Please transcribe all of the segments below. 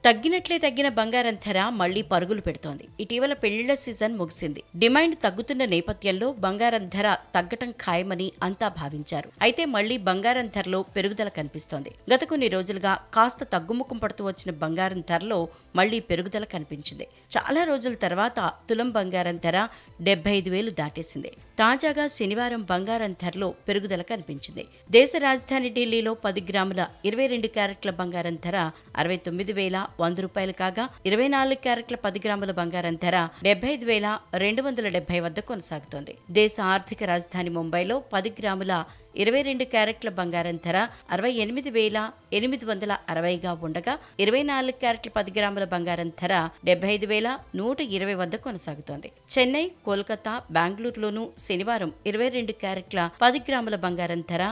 తగ్గిన బంగారం ధర మళ్లీ పరుగులు పెడుతోంది. ఇటీవల పెళ్లిళ్ల సీజన్ ముగిసింది. డిమాండ్ తగ్గుతున్న నేపథ్యంలో బంగారం ధర తగ్గటం ఖాయమని అంతా భావించారు. అయితే మళ్లీ బంగారం ధరలో పెరుగుదల కనిపిస్తోంది. గత కొన్ని రోజులుగా కాస్త తగ్గుముఖం పడుతూ వచ్చిన బంగారం ధరలో మళ్లీ పెరుగుదల కనిపించింది. చాలా రోజుల తర్వాత తులం బంగారం ధర 75,000 దాటేసింది. తాజాగా శనివారం బంగారం ధరలో పెరుగుదల కనిపించింది. దేశ రాజధాని ఢిల్లీలో 10 గ్రాముల 22 క్యారెట్ల బంగారం ధర 69,100 రూపాయలు కాగా 24 క్యారెట్ల 10 గ్రాముల బంగారం ధర 75,270 వద్ద కొనసాగుతోంది. దేశ ఆర్థిక రాజధాని ముంబైలో 10 గ్రాముల 22 క్యారెట్ల బంగారం ధర 68,860గా ఉండగా 24 క్యారెట్ల 10 గ్రాముల బంగారం ధర 75,120 వద్ద కొనసాగుతోంది. చెన్నై, కోల్కతా, బెంగళూరులోనూ శనివారం 22 క్యారెట్ల 10 గ్రాముల బంగారం ధర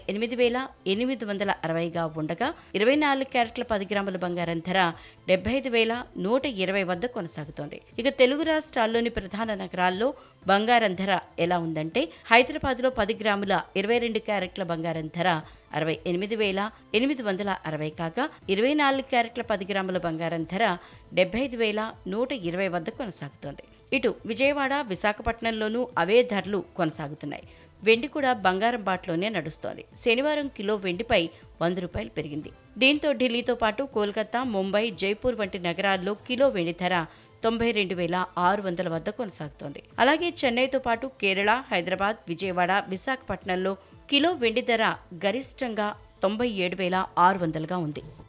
68,860గా ఉండగా 24 క్యారెట్ల 10 గ్రాముల బంగారం ధర 75,120 వద్ద కొనసాగుతోంది. ఇక తెలుగు రాష్ట్రాల్లోని ప్రధాన నగరాల్లో బంగారం ధర ఎలా ఉందంటే హైదరాబాద్లో 10 గ్రాముల 22 క్యారెట్ల బంగారం ధర 68,860 కాగా 24 క్యారెట్ల 10 గ్రాముల బంగారం ధర 75,120 వద్ద కొనసాగుతోంది. ఇటు విజయవాడ, విశాఖపట్నంలోనూ అవే ధరలు కొనసాగుతున్నాయి. వెండి కూడా బంగారం బాటలోనే నడుస్తోంది. శనివారం కిలో వెండిపై 100 రూపాయలు పెరిగింది. దీంతో ఢిల్లీతో పాటు కోల్కతా, ముంబై, జైపూర్ వంటి నగరాల్లో కిలో వెండి ధర 92,600 వద్ద కొనసాగుతోంది. అలాగే చెన్నైతో పాటు కేరళ, హైదరాబాద్, విజయవాడ, విశాఖపట్నంలో కిలో వెండి ధర గరిష్టంగా 97,600గా ఉంది.